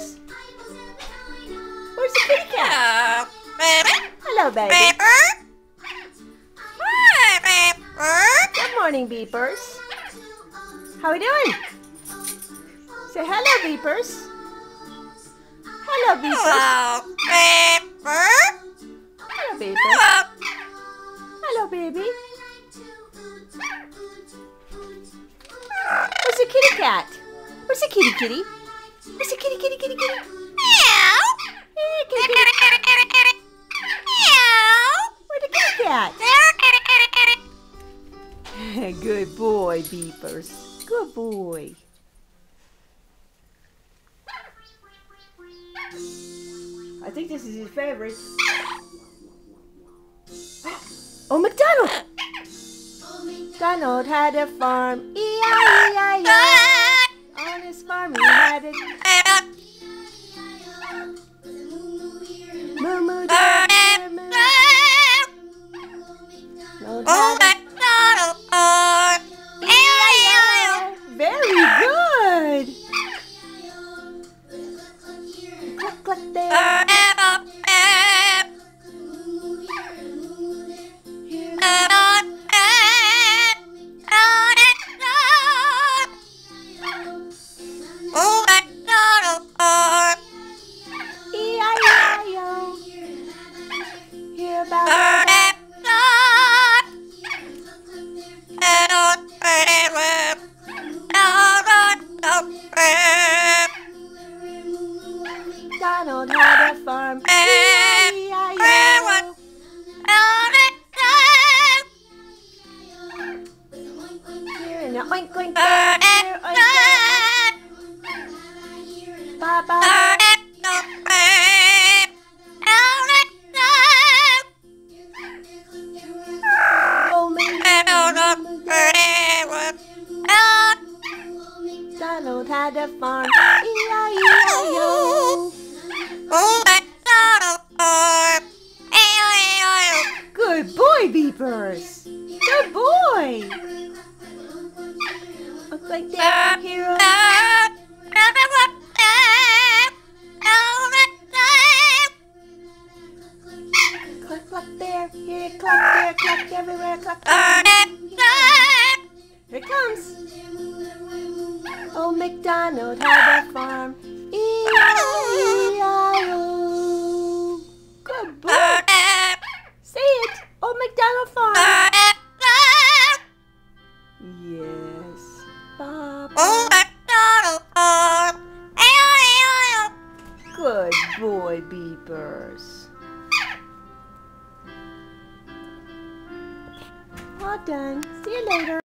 Beepers? Where's the kitty cat? Hello, baby. Good morning, Beepers. How are we doing? Say hello, Beepers. Hello, Beepers. Hello, Beepers. Hello, baby. Where's the kitty cat? Where's the kitty kitty? Where's the kitty kitty kitty kitty? Meow. Hey, kitty kitty. Meow. Where's the kitty cat? Good boy, Beepers. Good boy. I think this is his favorite. Oh, McDonald! Donald had a farm, E-I-E-I-O. On his farm he had a moo-moo there, moo. Donald had a E-I-E-I-O. Very good! Cluck, cluck there. Donald had a farm. E-I-E-I-O. Here and a oink oink there. Here oink oink. Baba. Donald had a farm. E-I-E-I-O. Good boy, Beepers. Good boy. Look like that hero. Cluck, cluck there. Here, cluck there. Cluck everywhere. Cluck. Here it comes. Old MacDonald had a farm. E-I-E-I-O. Good boy. Say it. Old MacDonald farm. Yes. Papa. Good boy, Beepers. All done. See you later.